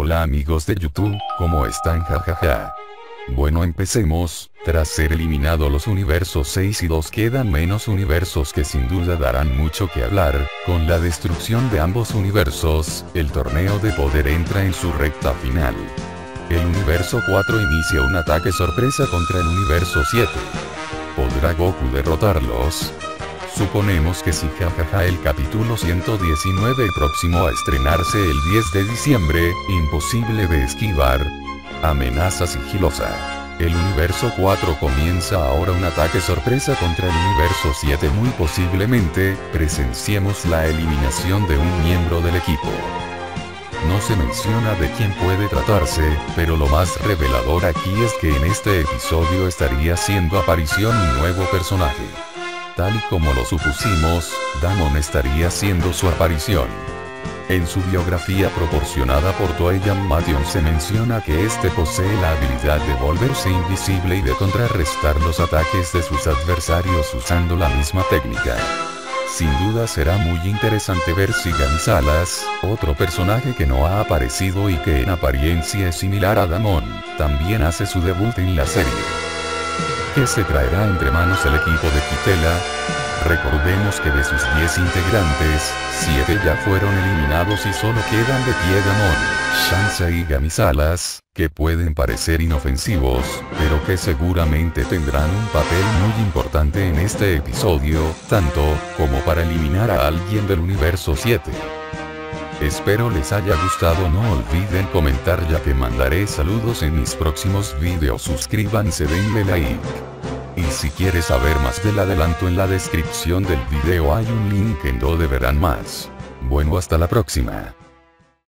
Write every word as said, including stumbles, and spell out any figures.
Hola amigos de YouTube, ¿cómo están? Jajaja. Bueno, empecemos. Tras ser eliminado los universos seis y dos, quedan menos universos que sin duda darán mucho que hablar. Con la destrucción de ambos universos, el torneo de poder entra en su recta final. El universo cuatro inicia un ataque sorpresa contra el universo siete. ¿Podrá Goku derrotarlos? Suponemos que sí, jajaja. El capítulo ciento diecinueve, próximo a estrenarse el diez de diciembre, imposible de esquivar. Amenaza sigilosa. El universo cuatro comienza ahora un ataque sorpresa contra el universo siete. Muy posiblemente, presenciemos la eliminación de un miembro del equipo. No se menciona de quién puede tratarse, pero lo más revelador aquí es que en este episodio estaría haciendo aparición un nuevo personaje. Tal y como lo supusimos, Damon estaría haciendo su aparición. En su biografía proporcionada por Toei Animation se menciona que este posee la habilidad de volverse invisible y de contrarrestar los ataques de sus adversarios usando la misma técnica. Sin duda será muy interesante ver si Gamisalas, otro personaje que no ha aparecido y que en apariencia es similar a Damon, también hace su debut en la serie. ¿Qué se traerá entre manos el equipo de Kitela? Recordemos que de sus diez integrantes, siete ya fueron eliminados y solo quedan de pie Damon, Shansa y Gamisalas, que pueden parecer inofensivos, pero que seguramente tendrán un papel muy importante en este episodio, tanto como para eliminar a alguien del universo siete. Espero les haya gustado, no olviden comentar ya que mandaré saludos en mis próximos videos. Suscríbanse, denle like. Y si quieres saber más del adelanto, en la descripción del video hay un link en donde verán más. Bueno, hasta la próxima.